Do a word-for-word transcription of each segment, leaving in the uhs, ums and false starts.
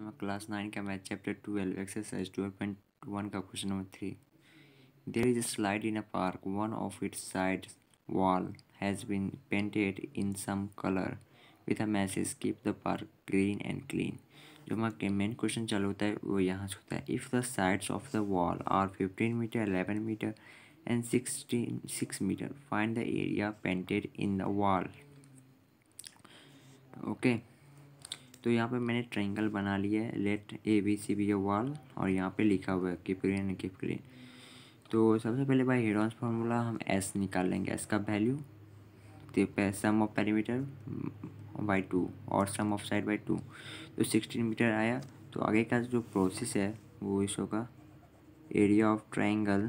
हमारा class nine का math chapter twelve exercise twelve point one का question number three. There is a slide in a park. One of its side wall has been painted in some color with a message keep the park green and clean. जो हमारा main question चालू होता है वो यहाँ से होता है. If the sides of the wall are fifteen meter, eleven meter and sixteen six meter, find the area painted in the wall. Okay okay. तो यहाँ पे मैंने ट्रायंगल बना लिया है. Let A B C B A wall और यहाँ पे लिखा हुआ है keep green and keep clean. तो सबसे पहले बाय हेडॉन्स फार्मूला हम एस निकाल लेंगे. एस का वैल्यू तो sum of perimeter by two और sum of side by two, तो सिक्सटीन मीटर आया. तो आगे का जो प्रोसेस है वो इस होगा area of triangle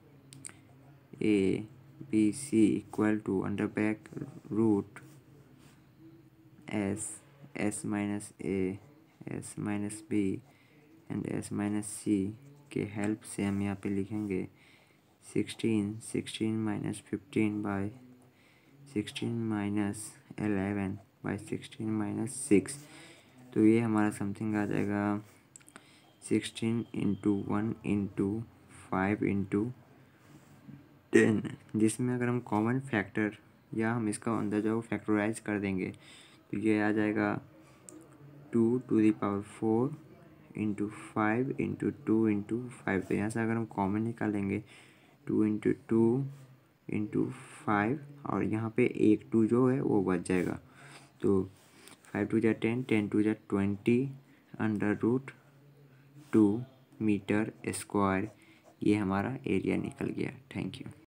A B C equal to under back root S S minus A S minus B and S minus C के हेल्प से हम यहाँ पे लिखेंगे sixteen sixteen minus fifteen by sixteen minus eleven by sixteen minus six. तो ये हमारा something आ जाएगा sixteen into one into five into ten, जिसमें अगर हम कॉमन फैक्टर या हम इसका अंदर जो फैक्टराइज कर देंगे तो ये आ जाएगा two to the power four into five into two into five. तो यहाँ से अगर हम कॉमन निकालेंगे two into two into five और यहाँ पे एक टू जो है वो बच जाएगा. तो फाइव टू जा टेन टेन टू जा twenty under root two metre square. ये हमारा एरिया निकल गया. Thank you.